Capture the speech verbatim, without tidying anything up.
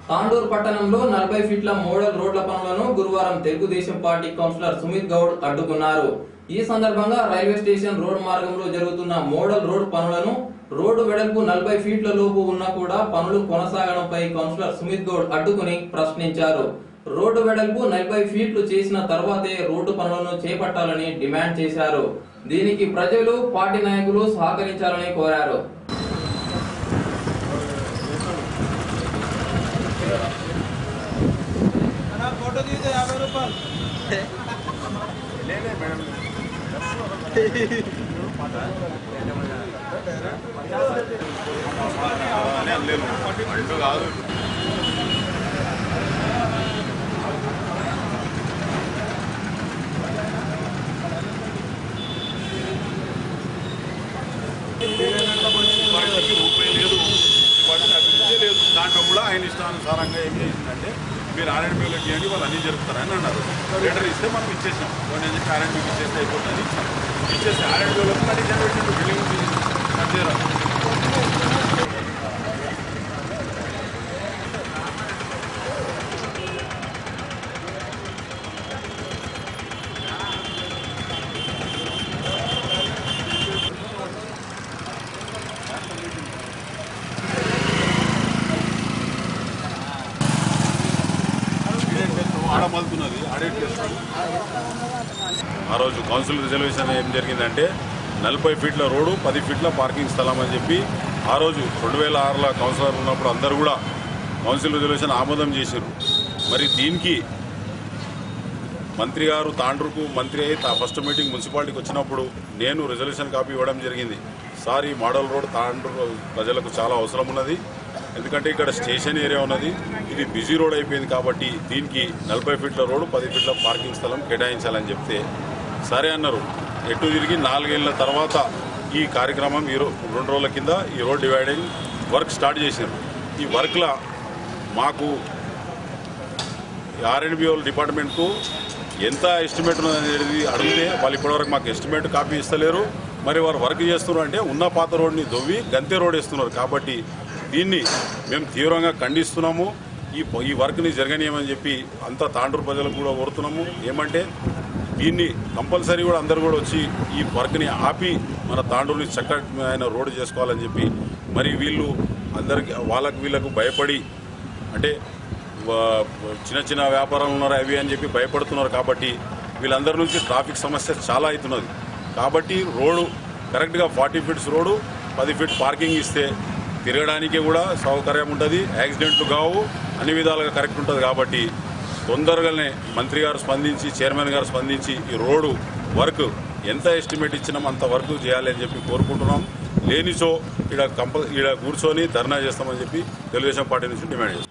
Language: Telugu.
తాండూరు పట్టణంలో నలభై ఫీట్ల మోడల్ రోడ్ల పనులను గురువారం తెలుగుదేశం పార్టీ కౌన్సిలర్ సుమిత్ గౌడ్ అడ్డుకున్నారు. ఈ సందర్భంగా రైల్వే స్టేషన్ రోడ్ మార్గంలో జరుగుతున్న మోడల్ రోడ్ పనులను రోడ్డు వెడల్పు నలభై ఫీట్ల లోపు ఉన్నా కూడా పనులు కొనసాగడంపై కౌన్సిలర్ సుమిత్ గౌడ్ అడ్డుకుని ప్రశ్నించారు. రోడ్డు వెడల్పు నలభై ఫీట్లు చేసిన తర్వాతే రోడ్డు పనులను చేపట్టాలని డిమాండ్ చేశారు. దీనికి ప్రజలు పార్టీ నాయకులు సహకరించాలని కోరారు. फोटो दीजिए याभై రూపాయలు లేలే మేడం అనే అల్లేను అంటూ కాదు రూపాయి లేదు లేదు దాంట్లో కూడా ఆయన ఇష్టానుసారంగా ఏం చేసిందంటే మీరు ఆర్ఎండ్బీలోకి ఇవ్వండి వాళ్ళు అన్నీ జరుపుతారని అన్నారు. లెటర్ ఇస్తే మనం ఇచ్చేసాం. కొన్ని అని చెప్పి ఆర్ఎండ్బీకి ఇచ్చేస్తే అయిపోతుంది ఇచ్చాం. ఇచ్చేసి ఆర్ఎండ్బీలోకి కండిషన్ పెట్టిండు బిల్డింగ్ కట్టేరా ఆడమలుతున్నది ఆడిట్ చేస్తుంది. ఆ రోజు కౌన్సిల్ రిజర్వేషన్ ఏం జరిగిందంటే నలభై ఫీట్ల రోడ్డు పది ఫీట్ల పార్కింగ్ స్థలం అని చెప్పి ఆ రోజు రెండు వేల ఆరులో కౌన్సిలర్ ఉన్నప్పుడు అందరూ కూడా కౌన్సిల్ రిజర్వేషన్ ఆమోదం చేశారు. మరి దీనికి మంత్రి గారు తాండ్రుకు మంత్రి అయి ఫస్ట్ మీటింగ్ మున్సిపాలిటీకి వచ్చినప్పుడు నేను రిజర్వేషన్ కాపీ ఇవ్వడం జరిగింది. సార్ ఈ మోడల్ రోడ్ తాండ్రు ప్రజలకు చాలా అవసరం ఉన్నది, ఎందుకంటే ఇక్కడ స్టేషన్ ఏరియా ఉన్నది, ఇది బిజీ రోడ్ అయిపోయింది కాబట్టి దీనికి నలభై ఫీట్ల రోడ్డు పది ఫీట్ల పార్కింగ్ స్థలం కేటాయించాలని చెప్తే సరే అన్నారు. ఎటు తిరిగి నాలుగేళ్ల తర్వాత ఈ కార్యక్రమం ఈ రెండు రోజుల కింద ఈ రోడ్ డివైడింగ్ వర్క్ స్టార్ట్ చేశారు. ఈ వర్క్లో మాకు ఆర్ఎండ్బీ డిపార్ట్మెంట్కు ఎంత ఎస్టిమేట్ ఉన్నదనేది అడిగితే వాళ్ళు ఇప్పటివరకు మాకు ఎస్టిమేట్ కాపీ ఇస్తలేరు. మరి వారు వర్క్ చేస్తున్నారు అంటే ఉన్న పాత రోడ్ని దొవ్వి గంతే రోడ్ వేస్తున్నారు. కాబట్టి దీన్ని మేము తీవ్రంగా ఖండిస్తున్నాము. ఈ ఈ వర్క్ని జరగనీయమని చెప్పి అంతా తాండూరు ప్రజలకు కూడా కోరుతున్నాము. ఏమంటే దీన్ని కంపల్సరీ కూడా అందరూ కూడా వచ్చి ఈ వర్క్ని ఆపి మన తాండూరుని చక్కమైన రోడ్డు చేసుకోవాలని చెప్పి మరి వీళ్ళు అందరికి వాళ్ళకు వీళ్ళకు భయపడి అంటే చిన్న చిన్న వ్యాపారాలు ఉన్నారు అవి అని చెప్పి భయపడుతున్నారు. కాబట్టి వీళ్ళందరి నుంచి ట్రాఫిక్ సమస్య చాలా అవుతున్నది. కాబట్టి రోడ్డు కరెక్ట్గా ఫార్టీ ఫీట్స్ రోడ్డు పది ఫీట్ పార్కింగ్ ఇస్తే తిరగడానికి కూడా సౌకర్యం ఉంటుంది, యాక్సిడెంట్లు కావు, అన్ని విధాలుగా కరెక్ట్ ఉంటుంది. కాబట్టి తొందరగానే మంత్రి గారు స్పందించి చైర్మన్ గారు స్పందించి ఈ రోడ్డు వర్క్ ఎంత ఎస్టిమేట్ ఇచ్చినాం అంత వర్క్ చేయాలి అని చెప్పి కోరుకుంటున్నాం. లేనిచో ఇక్కడ కంపల్ ఇక్కడ కూర్చొని ధర్నా చేస్తామని చెప్పి తెలుగుదేశం పార్టీ నుంచి డిమాండ్ చేస్తాం.